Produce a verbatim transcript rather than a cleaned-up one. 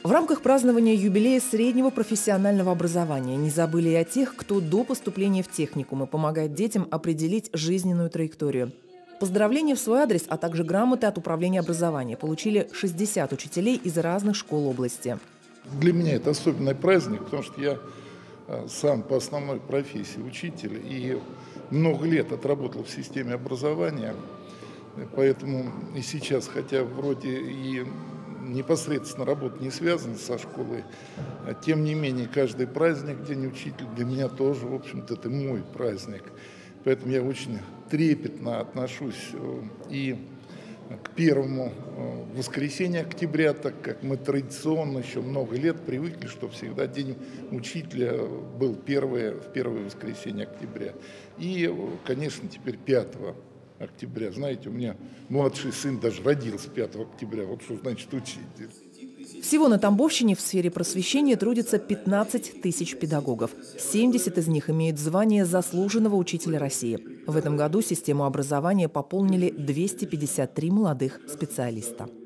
В рамках празднования юбилея среднего профессионального образования не забыли и о тех, кто до поступления в техникумы помогает детям определить жизненную траекторию. Поздравления в свой адрес, а также грамоты от Управления образования получили шестьдесят учителей из разных школ области. Для меня это особенный праздник, потому что я сам по основной профессии учитель и много лет отработал в системе образования. Поэтому и сейчас, хотя вроде и непосредственно работа не связана со школой, тем не менее каждый праздник, День учителя, для меня тоже, в общем-то, это мой праздник. Поэтому я очень трепетно отношусь и к первому воскресенью октября, так как мы традиционно еще много лет привыкли, что всегда День учителя был первое, в первое воскресенье октября. И, конечно, теперь пятого октября. Знаете, у меня младший сын даже родился пятого октября. Вот что значит учитель. Всего на Тамбовщине в сфере просвещения трудится пятнадцать тысяч педагогов. семьдесят из них имеют звание заслуженного учителя России. В этом году систему образования пополнили двести пятьдесят три молодых специалиста.